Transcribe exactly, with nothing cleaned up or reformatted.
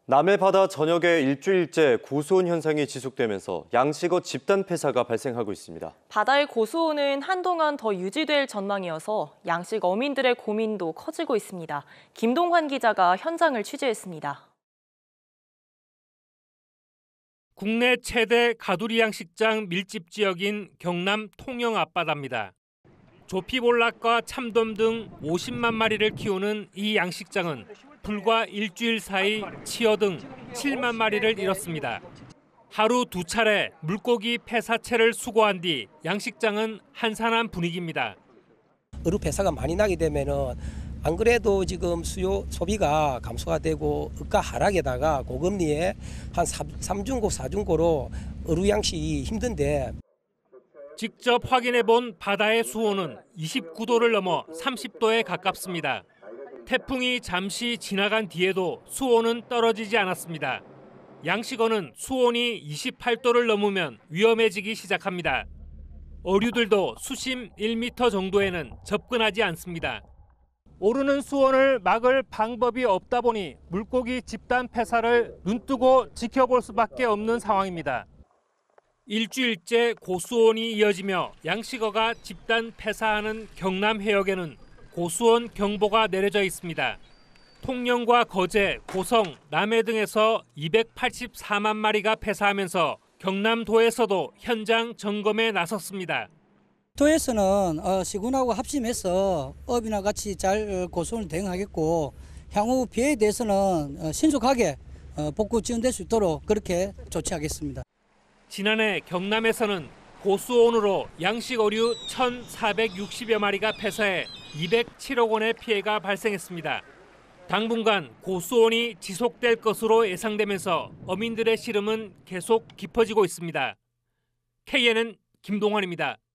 남해 바다 전역에 일주일째 고수온 현상이 지속되면서 양식어 집단 폐사가 발생하고 있습니다. 바다의 고수온은 한동안 더 유지될 전망이어서 양식 어민들의 고민도 커지고 있습니다. 김동환 기자가 현장을 취재했습니다. 국내 최대 가두리 양식장 밀집 지역인 경남 통영 앞바다입니다. 조피볼락과 참돔 등 오십만 마리를 키우는 이 양식장은 불과 일주일 사이 치어 등 칠만 마리를 잃었습니다. 하루 두 차례 물고기 폐사체를 수거한 뒤 양식장은 한산한 분위기입니다. 어류 폐사가 많이 나게 되면은 안 그래도 지금 수요 소비가 감소가 되고物価 하락에다가 고금리에 한 삼중고 사중고로 어류 양식이 힘든데. 직접 확인해본 바다의 수온은 이십구 도를 넘어 삼십 도에 가깝습니다. 태풍이 잠시 지나간 뒤에도 수온은 떨어지지 않았습니다. 양식어는 수온이 이십팔 도를 넘으면 위험해지기 시작합니다. 어류들도 수심 일 미터 정도에는 접근하지 않습니다. 오르는 수온을 막을 방법이 없다 보니 물고기 집단 폐사를 눈뜨고 지켜볼 수밖에 없는 상황입니다. 일주일째 고수온이 이어지며 양식어가 집단 폐사하는 경남 해역에는 고수온 경보가 내려져 있습니다. 통영과 거제, 고성, 남해 등에서 이백팔십사만 마리가 폐사하면서 경남도에서도 현장 점검에 나섰습니다. 도에서는 어, 시군하고 합심해서 업이나 같이 잘 고수온을 대응하겠고 향후 피해에 대해서는 어, 신속하게 어, 복구 지원될 수 있도록 그렇게 조치하겠습니다. 지난해 경남에서는 고수온으로 양식 어류 천사백육십여 마리가 폐사해 이백칠억 원의 피해가 발생했습니다. 당분간 고수온이 지속될 것으로 예상되면서 어민들의 시름은 계속 깊어지고 있습니다. 케이엔엔 김동환입니다.